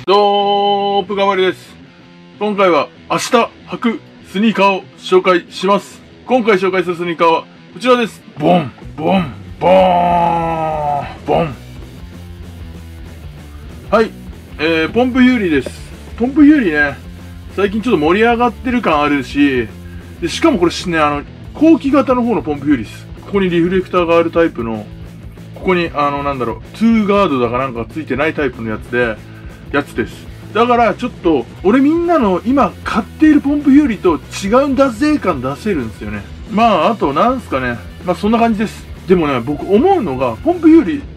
ドープがわりです。今回は明日履くスニーカーを紹介します。今回紹介するスニーカーはこちらです。ボンボンボーンボン。はい、ポンプユーリです。ポンプユーリね、最近ちょっと盛り上がってる感あるし、でしかもこれね、後期型の方のポンプユーリです。ここにリフレクターがあるタイプの、ここにトゥーガードだかなんかついてないタイプのやつです。だからちょっと俺みんなの今買っているポンプユーリと違うんだぜ感出せるんですよね。まああとなんすかね、まあそんな感じです。でもね、僕思うのがポンプユーリ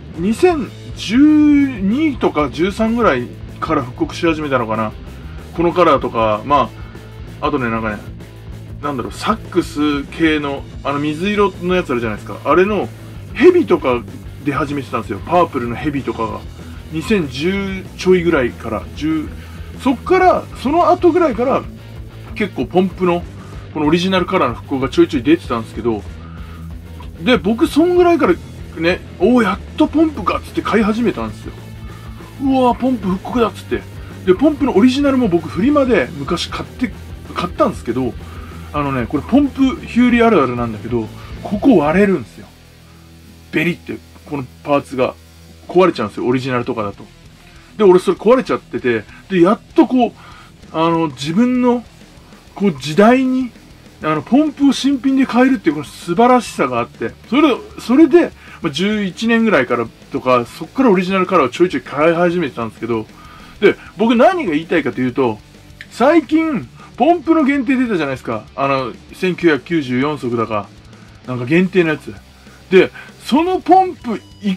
2012とか13ぐらいから復刻し始めたのかな。このカラーとか、まああとね、サックス系の水色のやつあるじゃないですか。あれのヘビとか出始めてたんですよ。パープルのヘビとかが2010ちょいぐらいからその後ぐらいから結構ポンプのこのオリジナルカラーの復刻がちょいちょい出てたんですけど、で僕そんぐらいからね、やっとポンプかっつって買い始めたんですよ。うわー、ポンプ復刻だっつって。でポンプのオリジナルも僕フリマで昔買ったんですけど、これポンプヒューリあるあるなんだけど、ここ割れるんですよ。ベリってこのパーツが壊れちゃうんですよ、オリジナルとかだと。で俺それ壊れちゃってて、でやっと自分の時代にポンプを新品で買えるっていうこの素晴らしさがあって、それで、11年ぐらいからとか、そっからオリジナルカラーをちょいちょい買い始めてたんですけど、で僕何が言いたいかというと、最近ポンプの限定出たじゃないですか。1994足だかなんか限定のやつで、そのポンプ行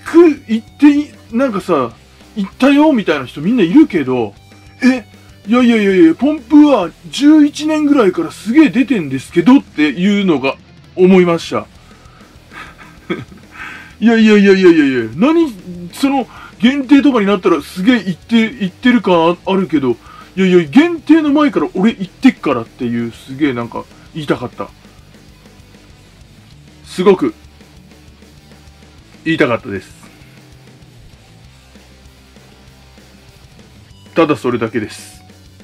ったよみたいな人みんないるけど、いや、ポンプは11年ぐらいからすげえ出てんですけどっていうのが思いました。いや、その限定とかになったらすげえ言ってる感あるけど、いや、限定の前から俺言ってっからっていう、すげえ言いたかった。すごく言いたかったです。ただそれだけです。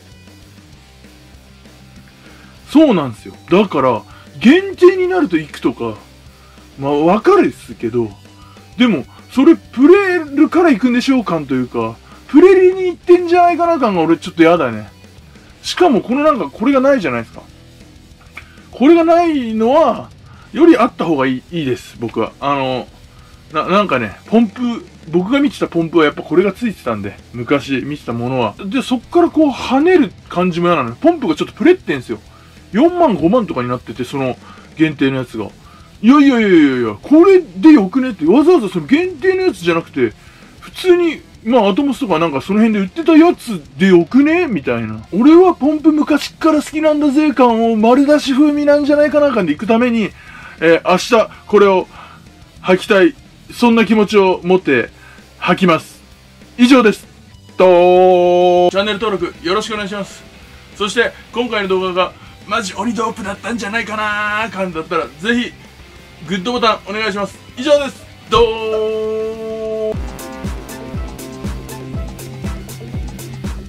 そうなんですよ。だから限定になると行くとか、まあわかるっすけど、でもそれプレルから行くんでしょう感というか、プレリに行ってんじゃないかな感が俺ちょっとやだね。しかもこれがないじゃないですか。これがないのはよりあった方がいいです、僕は。ポンプ、僕が見てたポンプはやっぱこれがついてたんで、昔見てたものは。で、そっから跳ねる感じも嫌なのよ。ポンプがちょっとプレってんすよ。4万5万とかになってて、その限定のやつが。いや、これでよくねって、わざわざその限定のやつじゃなくて、普通に、アトモスとかその辺で売ってたやつでよくねみたいな。俺はポンプ昔から好きなんだぜ感を丸出し風味なんじゃないかな感で行くために、明日これを履きたい。そんな気持ちを持って履きます。以上です。チャンネル登録よろしくお願いします。そして今回の動画がマジ鬼ドープだったんじゃないかなー感だったら、ぜひグッドボタンお願いします。以上です。